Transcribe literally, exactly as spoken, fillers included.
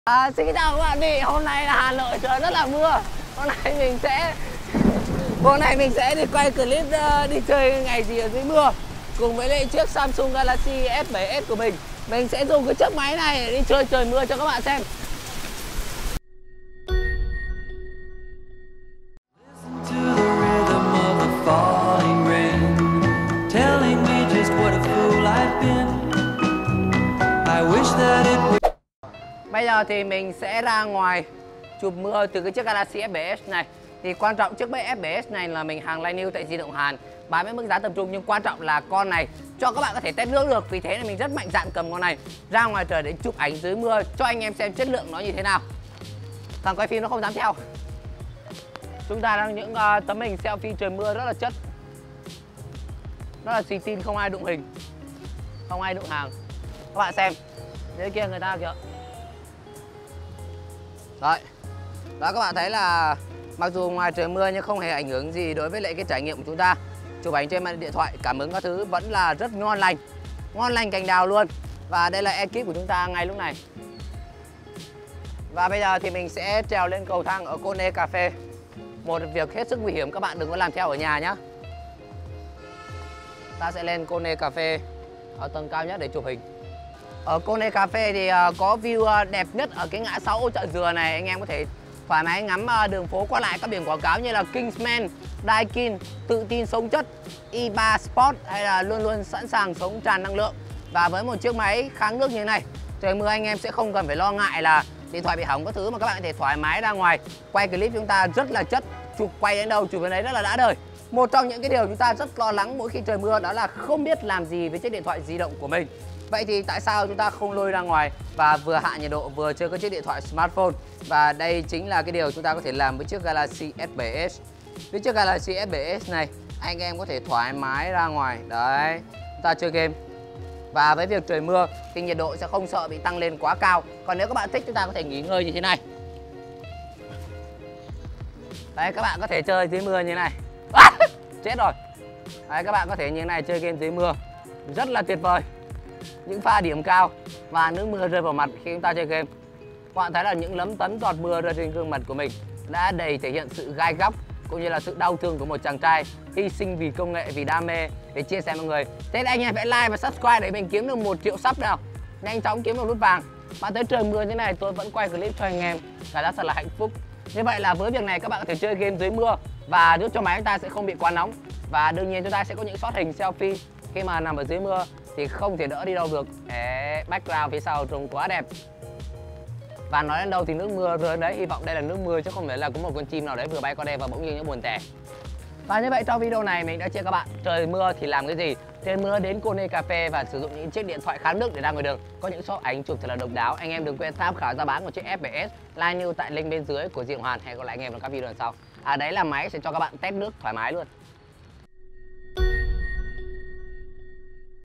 À, xin chào các bạn đi, hôm nay là Hà Nội trời rất là mưa. Hôm nay mình sẽ hôm nay mình sẽ đi quay clip uh, đi chơi ngày gì ở dưới mưa cùng với lại chiếc Samsung Galaxy S bảy s của mình. Mình sẽ dùng cái chiếc máy này để đi chơi trời mưa cho các bạn xem. Bây giờ thì mình sẽ ra ngoài chụp mưa từ cái chiếc Galaxy S bảy s này. Thì quan trọng chiếc S bảy s này là mình hàng live new tại di động Hàn, bán với mức giá tầm trung, nhưng quan trọng là con này cho các bạn có thể test nước được. Vì thế là mình rất mạnh dạn cầm con này ra ngoài trời để chụp ảnh dưới mưa cho anh em xem chất lượng nó như thế nào. Thằng quay phim nó không dám theo. Chúng ta đang những uh, tấm hình selfie trời mưa rất là chất, rất là xì tin, không ai đụng hình, không ai đụng hàng. Các bạn xem dưới kia người ta kìa. Đấy, đó các bạn thấy là mặc dù ngoài trời mưa nhưng không hề ảnh hưởng gì đối với lại cái trải nghiệm của chúng ta chụp ảnh trên màn điện thoại. Cảm ứng các thứ vẫn là rất ngon lành, ngon lành cành đào luôn. Và đây là ekip của chúng ta ngay lúc này. Và bây giờ thì mình sẽ trèo lên cầu thang ở Kone Cafe. Một việc hết sức nguy hiểm, các bạn đừng có làm theo ở nhà nhé. Ta sẽ lên Kone Cafe ở tầng cao nhất để chụp hình. Ở Kone Cafe thì có view đẹp nhất ở cái ngã sáu chợ Dừa này. Anh em có thể thoải mái ngắm đường phố qua lại các biển quảng cáo như là Kingsman, Daikin, tự tin sống chất, i ba Sport hay là luôn luôn sẵn sàng sống tràn năng lượng. Và với một chiếc máy kháng nước như thế này, trời mưa anh em sẽ không cần phải lo ngại là điện thoại bị hỏng các thứ, mà các bạn có thể thoải mái ra ngoài quay clip. Chúng ta rất là chất, chụp quay đến đâu chụp đến đấy rất là đã đời. Một trong những cái điều chúng ta rất lo lắng mỗi khi trời mưa đó là không biết làm gì với chiếc điện thoại di động của mình. Vậy thì tại sao chúng ta không lôi ra ngoài và vừa hạ nhiệt độ vừa chơi các chiếc điện thoại smartphone? Và đây chính là cái điều chúng ta có thể làm với chiếc Galaxy S bảy s. Với chiếc Galaxy S bảy s này, anh em có thể thoải mái ra ngoài đấy, chúng ta chơi game. Và với việc trời mưa thì nhiệt độ sẽ không sợ bị tăng lên quá cao. Còn nếu các bạn thích, chúng ta có thể nghỉ ngơi như thế này. Đấy, các bạn có thể chơi dưới mưa như thế này. À, chết rồi. Đấy, các bạn có thể như thế này chơi game dưới mưa, rất là tuyệt vời. Những pha điểm cao và nước mưa rơi vào mặt khi chúng ta chơi game. Các bạn thấy là những lấm tấm giọt mưa rơi trên gương mặt của mình đã đầy thể hiện sự gai góc cũng như là sự đau thương của một chàng trai hy sinh vì công nghệ, vì đam mê để chia sẻ mọi người. Thế anh em hãy like và subscribe để mình kiếm được một triệu sub nào, nhanh chóng kiếm được nút vàng. Bạn thấy trời mưa thế này tôi vẫn quay clip cho anh em, cảm giác thật là hạnh phúc. Như vậy là với việc này các bạn có thể chơi game dưới mưa và giúp cho máy chúng ta sẽ không bị quá nóng. Và đương nhiên chúng ta sẽ có những shot hình selfie khi mà nằm ở dưới mưa thì không thể đỡ đi đâu được. Đấy, background phía sau trông quá đẹp. Và nói đến đâu thì nước mưa rơi đấy, hy vọng đây là nước mưa chứ không phải là có một con chim nào đấy vừa bay qua đây và bỗng nhiên nó buồn tẻ. Và như vậy trong video này mình đã chia các bạn trời mưa thì làm cái gì. Trời mưa đến Kone Cafe và sử dụng những chiếc điện thoại kháng nước để ra ngoài đường, có những shot ảnh chụp thật là độc đáo. Anh em đừng quên tham khảo giá bán của chiếc S bảy s live new tại link bên dưới của di động Hàn. Hẹn gặp lại anh em trong các video lần sau. À đấy là máy sẽ cho các bạn test nước thoải mái luôn.